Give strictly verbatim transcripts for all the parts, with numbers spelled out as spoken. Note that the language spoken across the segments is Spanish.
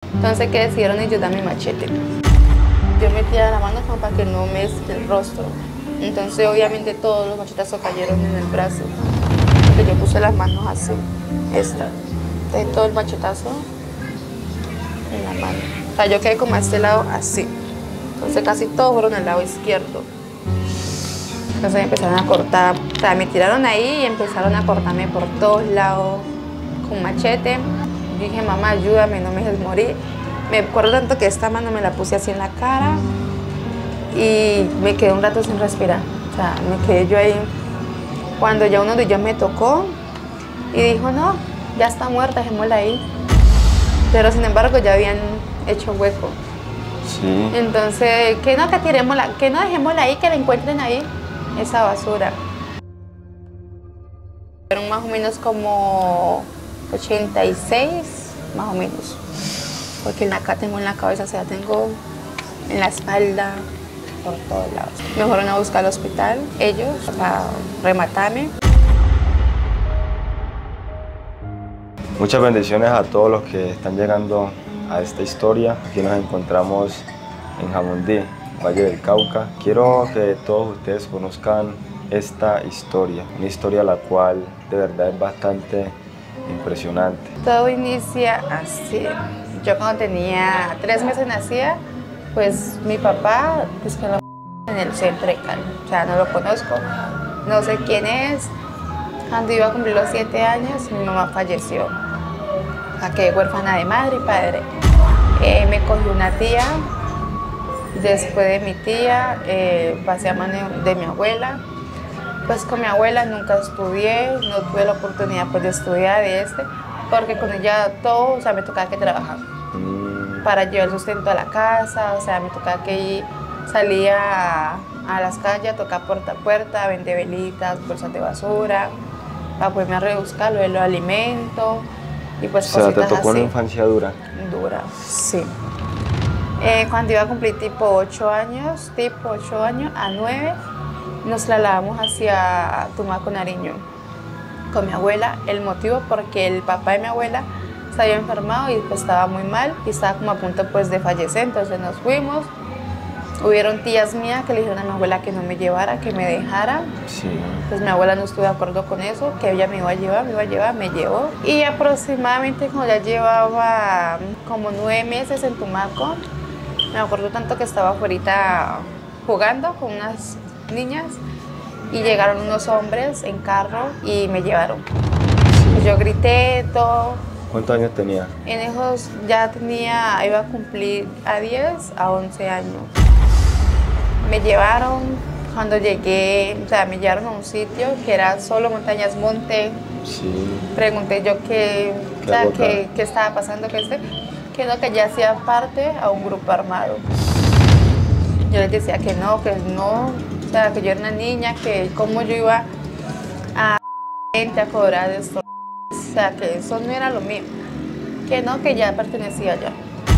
Entonces, ¿qué decidieron ellos? Dar mi machete. Yo metía la mano como para que no me esté el rostro. Entonces, obviamente, todos los machetazos cayeron en el brazo. Porque yo puse las manos así, esta. Entonces, todo el machetazo en la mano. O sea, yo quedé como a este lado así. Entonces, casi todos fueron al lado izquierdo. Entonces, me empezaron a cortar. O sea, me tiraron ahí y empezaron a cortarme por todos lados con machete. Yo dije, mamá, ayúdame, no me dejes morir. Me acuerdo tanto que esta mano me la puse así en la cara y me quedé un rato sin respirar. O sea, me quedé yo ahí. Cuando ya uno de ellos me tocó y dijo, no, ya está muerta, dejémosla ahí. Pero sin embargo ya habían hecho hueco. Sí. Entonces, que no, que tiremosla, que no dejémosla ahí, que la encuentren ahí, esa basura. Fueron más o menos como ochenta y seis, más o menos. Porque acá tengo en la cabeza, o sea, tengo en la espalda, por todos lados. Me fueron a buscar al hospital, ellos, para rematarme. Muchas bendiciones a todos los que están llegando a esta historia. Aquí nos encontramos en Jamundí, Valle del Cauca. Quiero que todos ustedes conozcan esta historia, una historia la cual de verdad es bastante impresionante. Todo inicia así. Yo cuando tenía tres meses nacía, pues mi papá, pues que lo en el centro de Cali. O sea, no lo conozco, no sé quién es. Cuando iba a cumplir los siete años, mi mamá falleció. A quedé huérfana de madre y padre. Eh, me cogió una tía. Después de mi tía, eh, pasé a mano de mi abuela. Pues con mi abuela nunca estudié, no tuve la oportunidad pues, de estudiar de este, porque con ella todo, o sea, me tocaba que trabajar Mm. para llevar el sustento a la casa, o sea, me tocaba que ir, salía a, a las calles, a tocar puerta a puerta, vender velitas, bolsas de basura, para poderme a rebuscar lo de los alimentos y pues O sea, te cositas tocó así. una infancia dura. Dura, sí. Eh, cuando iba a cumplir tipo ocho años, tipo ocho años a nueve, nos trasladamos hacia Tumaco, Nariño, con mi abuela. El motivo porque el papá de mi abuela se había enfermado y pues estaba muy mal y estaba como a punto pues de fallecer, entonces nos fuimos. Hubieron tías mías que le dijeron a mi abuela que no me llevara, que me dejara. Sí. Pues mi abuela no estuvo de acuerdo con eso, que ella me iba a llevar, me iba a llevar, me llevó. Y aproximadamente cuando ya llevaba como nueve meses en Tumaco, me acuerdo tanto que estaba afuera jugando con unas niñas y llegaron unos hombres en carro y me llevaron. Pues yo grité todo. ¿Cuántos años tenía? En esos ya tenía, iba a cumplir a diez, a once años. Me llevaron, cuando llegué, o sea, me llevaron a un sitio que era solo montañas, monte. Sí. Pregunté yo qué, o sea, agota. qué, qué estaba pasando, que este, que no, que ya hacía parte a un grupo armado. Yo les decía que no, que no, o sea, que yo era una niña, que cómo yo iba a gente a cobrar esto, o sea, que eso no era lo mío, que no, que ya pertenecía allá.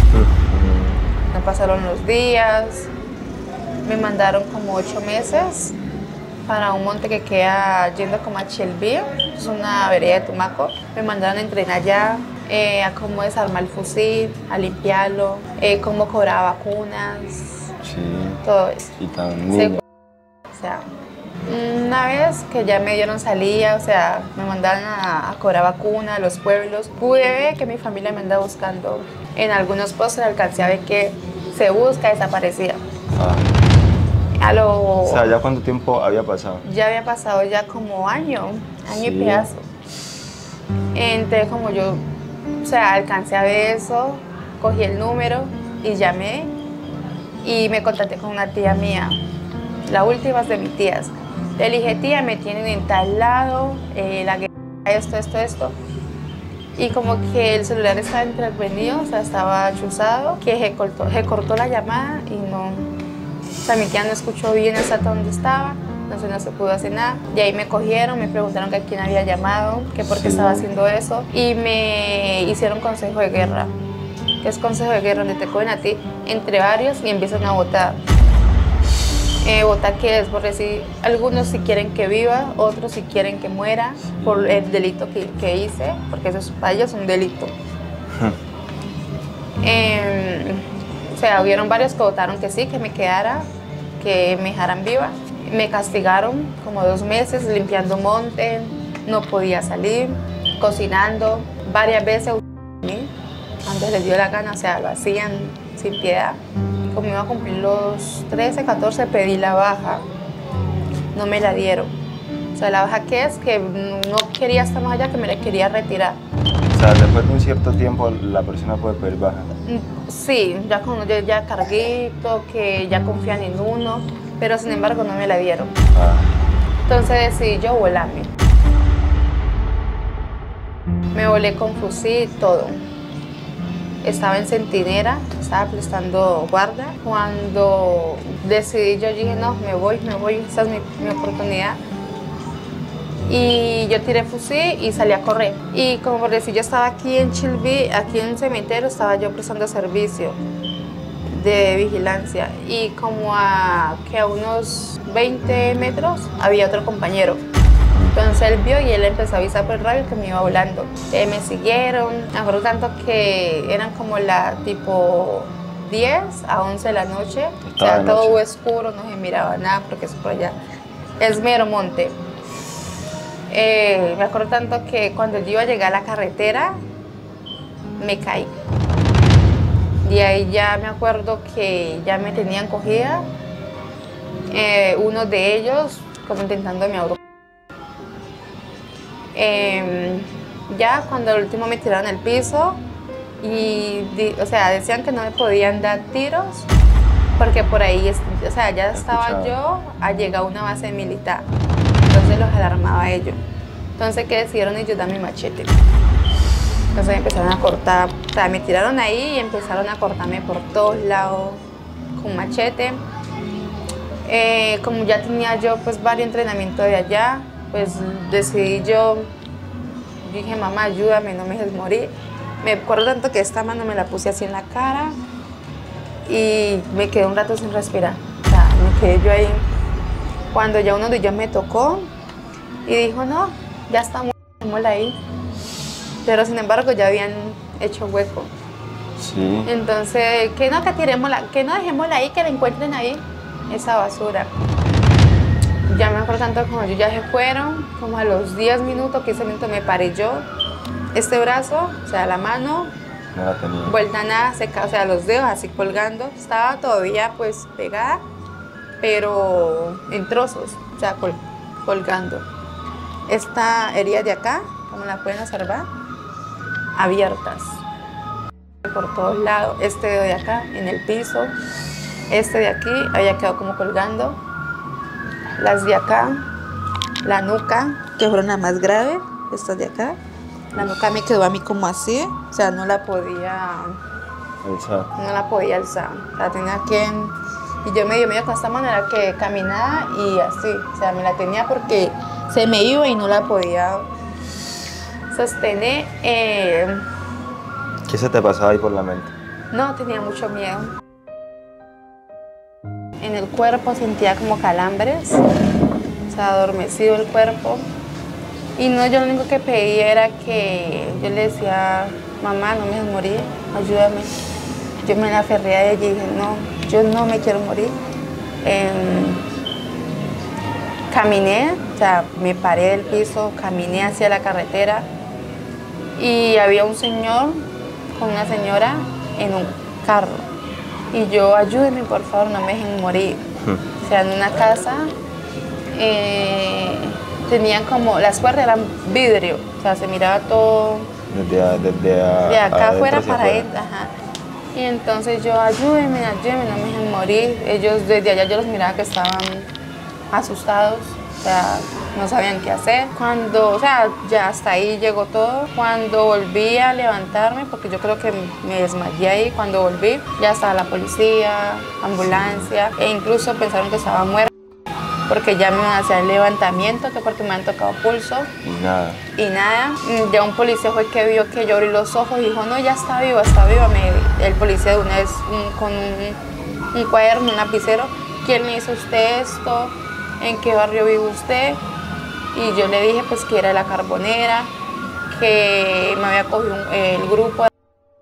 Me pasaron los días, me mandaron como ocho meses para un monte que queda yendo como a Chelví, es una vereda de Tumaco. Me mandaron a entrenar allá, eh, a cómo desarmar el fusil, a limpiarlo, eh, cómo cobrar vacunas. Sí. Todo eso. Y tan Sí, niña. o sea, una vez que ya me dieron salida, o sea, me mandaron a, a cobrar vacuna a los pueblos, pude ver que mi familia me andaba buscando. En algunos postes alcancé a ver que se busca desaparecida. Ah. A lo, O sea, ¿ya cuánto tiempo había pasado? ya había pasado ya como año, año Sí. y pedazo. Entonces como yo, o sea, alcancé a ver eso, cogí el número y llamé y me contacté con una tía mía, la última de mis tías. Le dije, tía, me tienen en tal lado, eh, la guerra, esto, esto, esto. Y como que el celular estaba intervenido, o sea, estaba chuzado, que se cortó, se cortó la llamada y no, o sea, mi tía no escuchó bien hasta dónde estaba, entonces no se pudo hacer nada. Y ahí me cogieron, me preguntaron que a quién había llamado, que por qué Sí. estaba haciendo eso, y me hicieron consejo de guerra, que es consejo de guerra donde te cogen a ti entre varios y empiezan a votar. Eh, votar que es por decir, algunos si quieren que viva, otros si quieren que muera por el delito que, que hice, porque eso es, para ellos es un delito. eh, sea, hubieron varios que votaron que sí, que me quedara, que me dejaran viva. Me castigaron como dos meses limpiando monte, no podía salir, cocinando. Varias veces cuando les dio la gana, o sea, lo hacían sin piedad. Como iba a cumplir los trece, catorce, pedí la baja, no me la dieron. O sea, la baja que es que no quería estar más allá, que me la quería retirar. O sea, después de un cierto tiempo la persona puede pedir baja. Sí, ya cuando yo ya carguito, que ya confían en uno, pero sin embargo no me la dieron. Ah. Entonces decidí yo volarme. Me volé con fusil, todo. Estaba en centinela, estaba prestando guardia. Cuando decidí, yo dije, no, me voy, me voy, esta es mi, mi oportunidad. Y yo tiré fusil y salí a correr. Y como por decir, yo estaba aquí en Chilví, aquí en un cementerio, estaba yo prestando servicio de vigilancia. Y como a, que a unos veinte metros había otro compañero. Entonces él vio y él empezó a avisar por el radio que me iba volando. Eh, me siguieron, me acuerdo tanto que eran como la tipo diez a once de la noche. O sea, todo oscuro, no se miraba nada porque es por allá. Es mero monte. Eh, me acuerdo tanto que cuando yo iba a llegar a la carretera, me caí. Y ahí ya me acuerdo que ya me tenían cogida. Eh, uno de ellos como intentando me ahorcar. Eh, ya cuando el último me tiraron al piso y di, o sea, decían que no me podían dar tiros porque por ahí, o sea, ya estaba yo a llegar a una base militar, entonces los alarmaba a ellos. Entonces, ¿qué decidieron ellos? Darme machete. Entonces empezaron a cortar, o sea, me tiraron ahí y empezaron a cortarme por todos lados con machete. Eh, como ya tenía yo pues varios entrenamientos de allá, pues decidí yo, dije, mamá, ayúdame, no me dejes morir. Me acuerdo tanto que esta mano me la puse así en la cara y me quedé un rato sin respirar. O sea, me quedé yo ahí. Cuando ya uno de ellos me tocó y dijo, no, ya estamos ahí. Pero sin embargo ya habían hecho hueco. Sí. Entonces, que no, que tiremosla, que no dejémosla ahí, que la encuentren ahí, esa basura. Ya me acuerdo tanto como ellos ya se fueron, como a los diez minutos, quince minutos me paré yo. Este brazo, o sea, la mano, no la tenía. Vuelta nada, seca, o sea, los dedos así colgando. Estaba todavía pues pegada, pero en trozos, o sea, col colgando. Esta herida de acá, como la pueden observar, abiertas por todos lados. Este dedo de acá en el piso, este de aquí había quedado como colgando. Las de acá, la nuca, que fueron las más graves, estas de acá. La nuca me quedó a mí como así, o sea, no la podía alzar. No la podía alzar, o sea, tenía que... Y yo medio medio con esta manera que caminaba y así, o sea, me la tenía porque se me iba y no la podía sostener. Eh... ¿Qué se te pasaba ahí por la mente? No, tenía mucho miedo. En el cuerpo sentía como calambres, o sea, adormecido el cuerpo. Y no, yo lo único que pedía era que yo le decía, mamá, no me dejes morir, ayúdame. Yo me la aferré a ella y dije, no, yo no me quiero morir. Eh, caminé, o sea, me paré del piso, caminé hacia la carretera y había un señor con una señora en un carro. Y yo, ayúdenme, por favor, no me dejen morir. O sea, en una casa eh, tenían como, las puertas eran vidrio, o sea, se miraba todo desde, a, desde a, de acá afuera para afuera. adentro. Ajá. Y entonces yo, ayúdenme, ayúdenme, no me dejen morir. Ellos desde allá yo los miraba que estaban asustados, o sea, no sabían qué hacer. Cuando, o sea, ya hasta ahí llegó todo. Cuando volví a levantarme, porque yo creo que me desmayé ahí, cuando volví, ya estaba la policía, ambulancia, e incluso pensaron que estaba muerta, porque ya me iban a hacer el levantamiento, que porque me han tocado pulso. Y nada. Y nada, ya un policía fue que vio que yo abrí los ojos y dijo, no, ya está viva, está viva. Me, el policía de una vez un, con un, un cuaderno, un lapicero, ¿quién le hizo usted esto? ¿En qué barrio vive usted? Y yo le dije pues que era de La Carbonera, que me había cogido un, el grupo, porque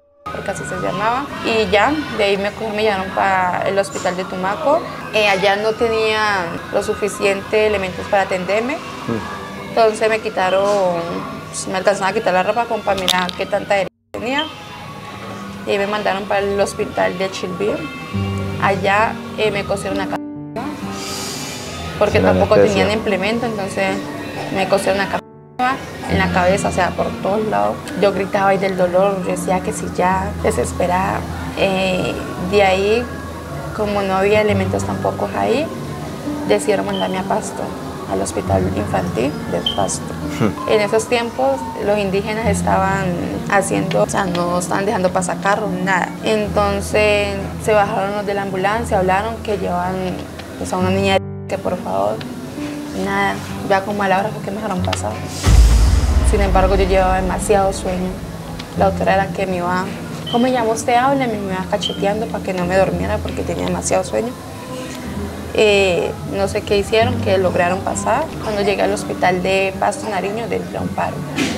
clínica, así se llamaba. Y ya, de ahí me, me llevaron para el hospital de Tumaco. Eh, allá no tenían lo suficiente elementos para atenderme. Mm. Entonces me quitaron, me alcanzaron a quitar la ropa como para mirar qué tanta herida tenía. Y me mandaron para el hospital de Chilví. Allá eh, me cosieron una cabeza, porque Sin tampoco anestesia. Tenían implemento, entonces me cosieron una cabeza en la cabeza, o sea, por todos lados. Yo gritaba ahí del dolor, yo decía que si ya, desesperada. Eh, de ahí, como no había elementos tampoco ahí, decidieron mandarme a Pasto, al hospital infantil de Pasto. En esos tiempos los indígenas estaban haciendo, o sea, no estaban dejando pasar carros, nada. Entonces se bajaron los de la ambulancia, hablaron que llevaban pues, a una niña que por favor, nada, ya como a la hora porque me dejaron pasar. Sin embargo, yo llevaba demasiado sueño. La doctora era que me iba, ¿cómo me llama usted? Hábleme, me iba cacheteando para que no me durmiera porque tenía demasiado sueño. Eh, no sé qué hicieron, que lograron pasar. Cuando llegué al hospital de Pasto Nariño, entré a un paro.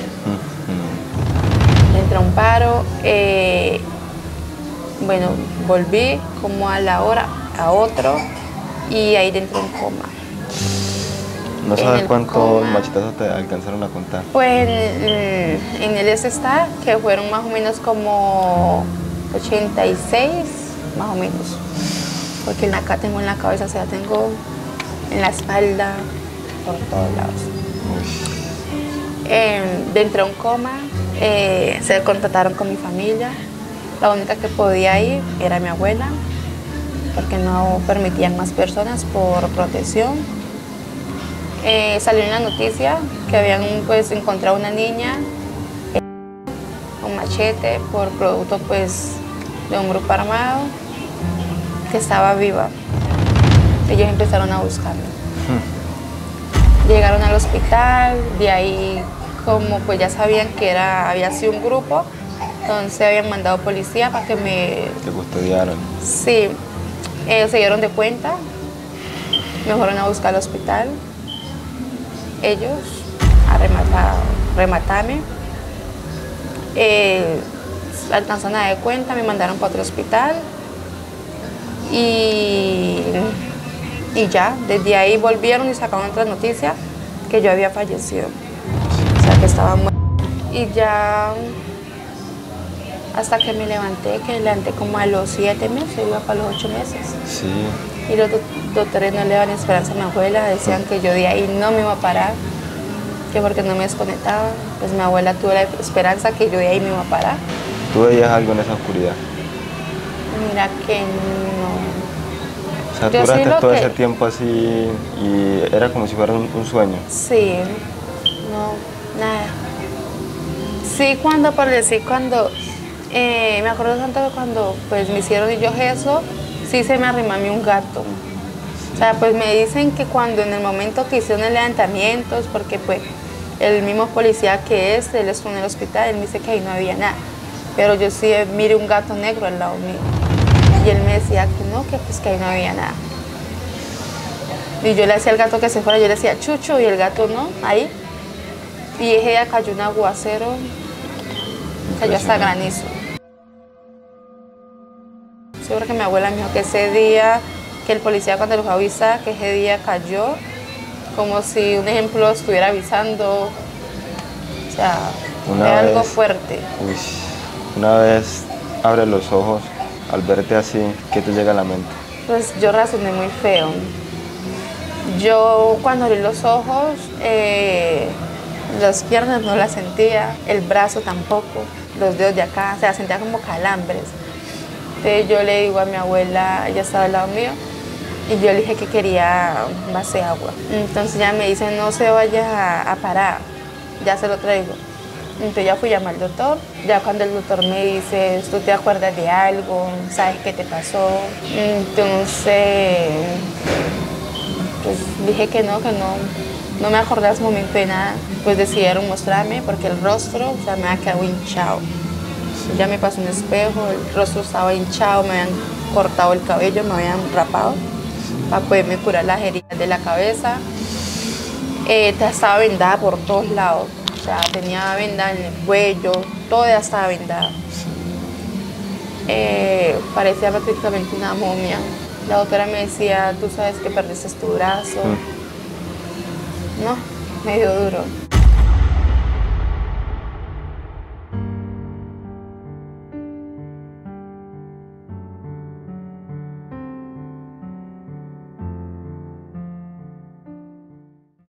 Entré a un paro, eh, bueno, volví como a la hora, a otro, y ahí dentro en coma. ¿No sabes cuántos machetazos te alcanzaron a contar? Pues en, en el S está, que fueron más o menos como ochenta y seis, más o menos. Porque acá tengo en la cabeza, o sea, tengo en la espalda, por todos lados. Eh, dentro de un coma, eh, se contactaron con mi familia. La única que podía ir era mi abuela, porque no permitían más personas por protección. Eh, salió en la noticia que habían pues, encontrado una niña eh, con machete por producto pues, de un grupo armado, que estaba viva. Ellos empezaron a buscarla. Hmm. Llegaron al hospital, de ahí como pues ya sabían que era, había sido un grupo, entonces habían mandado policía para que me... ¿Te custodiaron? Sí, ellos se dieron de cuenta, me fueron a buscar al hospital, ellos a rematar, rematarme, eh, alcanzaron a dar cuenta, me mandaron para otro hospital. Y, y ya, desde ahí volvieron y sacaron otra noticia que yo había fallecido, o sea, que estaba muerta. Y ya, hasta que me levanté, que me levanté como a los siete meses, iba para los ocho meses. Sí. Y los do doctores no le daban esperanza a mi abuela, decían que yo de ahí no me iba a parar, que porque no me desconectaba. Pues mi abuela tuvo la esperanza que yo de ahí me iba a parar. ¿Tú veías algo en esa oscuridad? Mira que no. O sea, tú duraste todo que... ese tiempo así y era como si fuera un, un sueño. Sí, no, nada. Sí, cuando, por decir, cuando, eh, me acuerdo tanto que cuando pues me hicieron ellos eso, sí se me arrimó a mí un gato. O sea, pues me dicen que cuando en el momento que hicieron el levantamiento, porque pues el mismo policía que es, él estuvo en el hospital, él me dice que ahí no había nada. Pero yo sí miré un gato negro al lado mío. Y él me decía que no, que pues que ahí no había nada. Y yo le decía al gato que se fuera, yo le decía chucho, y el gato no, ahí. Y ese día cayó un aguacero, cayó hasta granizo. Seguro que mi abuela me dijo que ese día, que el policía cuando los avisa, que ese día cayó, como si un ejemplo estuviera avisando, o sea, una es vez, algo fuerte. Uy, una vez abres los ojos, al verte así, ¿qué te llega a la mente? Pues yo razoné muy feo. Yo cuando abrí los ojos, eh, las piernas no las sentía, el brazo tampoco, los dedos de acá, o sea, sentía como calambres. Entonces yo le digo a mi abuela, ella estaba al lado mío, y yo le dije que quería un vaso de agua. Entonces ella me dice, no se vaya a, a parar, ya se lo traigo. Entonces ya fui a llamar al doctor, ya cuando el doctor me dice, ¿tú te acuerdas de algo? ¿Sabes qué te pasó? Entonces, pues dije que no, que no, no me acordaba ese momento de nada. Pues decidieron mostrarme porque el rostro, o sea, me había quedado hinchado. Ya me pasó un espejo, el rostro estaba hinchado, me habían cortado el cabello, me habían rapado para poderme curar las heridas de la cabeza. Eh, estaba vendada por todos lados. O sea, tenía venda en el cuello, todo ya estaba vendada. Eh, parecía prácticamente una momia. La doctora me decía, tú sabes que perdiste tu brazo. Mm. No, medio duro.